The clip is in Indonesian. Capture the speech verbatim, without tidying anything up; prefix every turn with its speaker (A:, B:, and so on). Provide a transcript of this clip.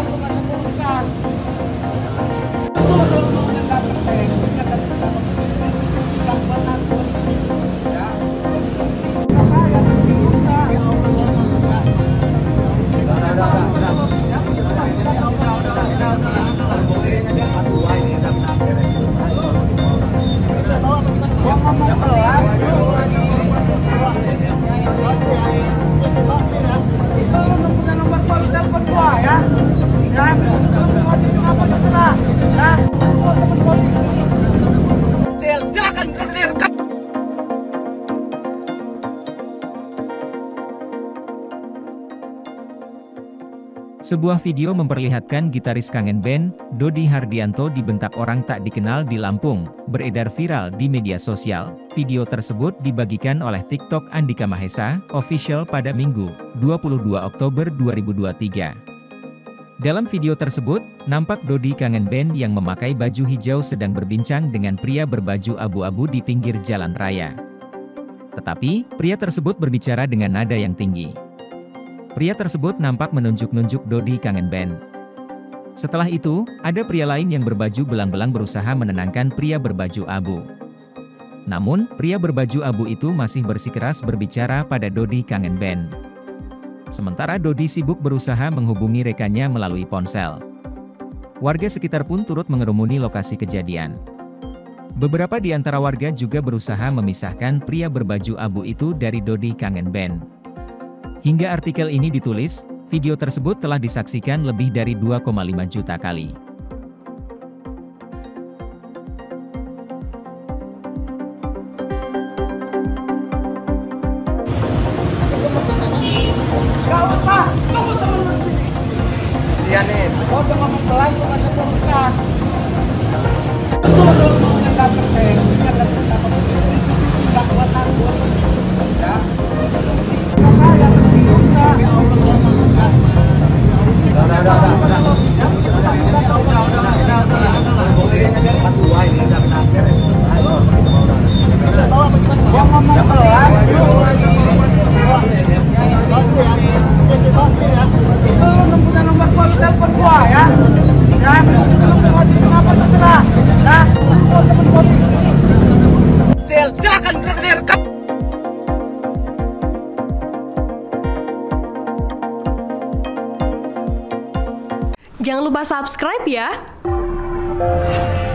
A: langsung aja turunkan. Suruh mendekat ke mendekat ke sana. Tidak pernah ya. Saya masih buka. Ya Allah saya enggak. Sudah, sudah, sudah. Ya, udah, udah, udah, udah, udah. Boleh aja atuh ini udah benar beres. Bisa tahu apa kita ngomong pelan. Punya nomor poli telepon gua ya, ya, apa terserah, ya, telepon polisi, silakan direkam.
B: Sebuah video memperlihatkan gitaris Kangen Band, Dodi Hardianto dibentak orang tak dikenal di Lampung, beredar viral di media sosial. Video tersebut dibagikan oleh TikTok Andika Mahesa Official pada Minggu, dua puluh dua Oktober dua ribu dua puluh tiga. Dalam video tersebut, nampak Dodi Kangen Band yang memakai baju hijau sedang berbincang dengan pria berbaju abu-abu di pinggir jalan raya. Tetapi, pria tersebut berbicara dengan nada yang tinggi. Pria tersebut nampak menunjuk-nunjuk Dodi Kangen Band. Setelah itu, ada pria lain yang berbaju belang-belang berusaha menenangkan pria berbaju abu. Namun, pria berbaju abu itu masih bersikeras berbicara pada Dodi Kangen Band. Sementara Dodi sibuk berusaha menghubungi rekannya melalui ponsel. Warga sekitar pun turut mengerumuni lokasi kejadian. Beberapa di antara warga juga berusaha memisahkan pria berbaju abu itu dari Dodi Kangen Band. Hingga artikel ini ditulis, video tersebut telah disaksikan lebih dari dua koma lima juta kali.
A: Gak usah, kamu turun sini. Iya nih, kau udah ngomong pelan, kau aja turunkan. Suruh mendekat ke mendekat ke sana. Tidak pernah ya. Saya masih buka. Ya Allah saya enggak. Sudah, sudah, sudah. Ya, udah, udah, udah, udah. Boleh aja atuh ini udah benar beres. Bisa tahu apa kita ngomong pelan. Belum punya nomor poli telepon gua ya, ya, apa terserah, ya, telepon polisi, silakan direkam.
C: Jangan lupa subscribe ya.